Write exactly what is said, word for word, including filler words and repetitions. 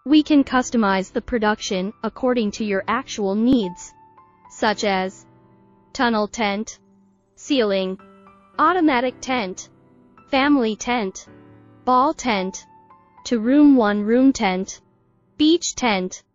We can customize the production according to your actual needs, such as tunnel tent, ceiling, automatic tent, family tent, ball tent, to room one room tent, beach tent.